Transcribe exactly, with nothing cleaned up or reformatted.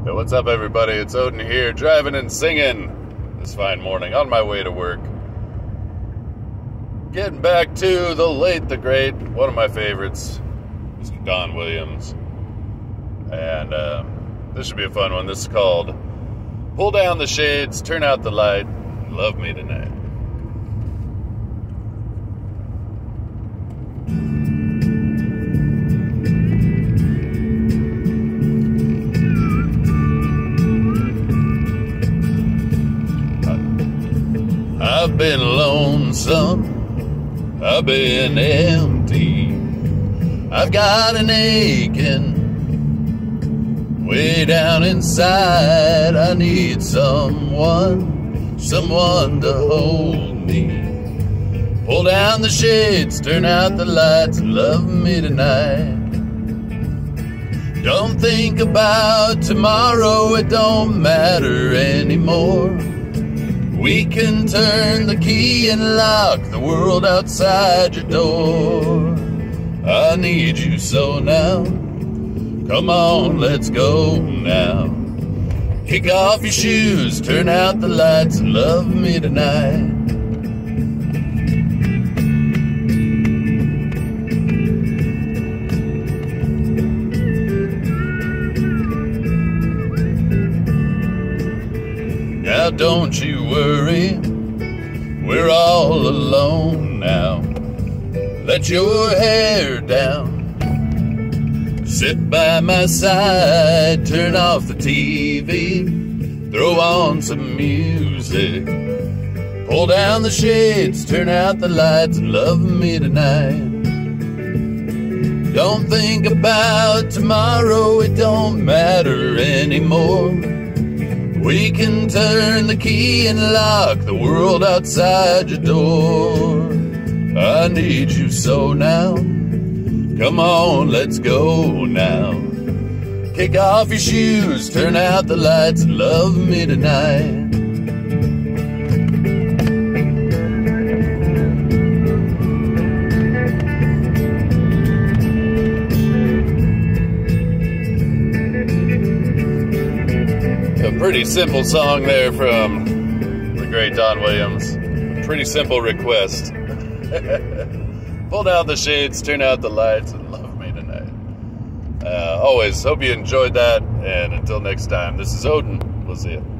Hey, what's up, everybody? It's Odin here, driving and singing this fine morning on my way to work. Getting back to the late, the great, one of my favorites, Mister Don Williams. And uh, this should be a fun one. This is called Pull Down the Shades, Turn Out the Light, Love Me Tonight. I've been lonesome, I've been empty, I've got an aching way down inside. I need someone, someone to hold me. Pull down the shades, turn out the lights, love me tonight. Don't think about tomorrow, it don't matter anymore. We can turn the key and lock the world outside your door. I need you so now. Come on, let's go now. Kick off your shoes, turn out the lights, and love me tonight. Now don't you worry, we're all alone now. Let your hair down, sit by my side, turn off the T V, throw on some music. Pull down the shades, turn out the lights, and love me tonight. Don't think about tomorrow, it don't matter anymore. We can turn the key and lock the world outside your door. I need you so now. Come on, let's go now. Kick off your shoes, turn out the lights, and love me tonight. A pretty simple song there from the great Don Williams. Pretty simple request. Pull down the shades, turn out the lights, and love me tonight. Uh, always hope you enjoyed that, and until next time, this is Odin. We'll see you.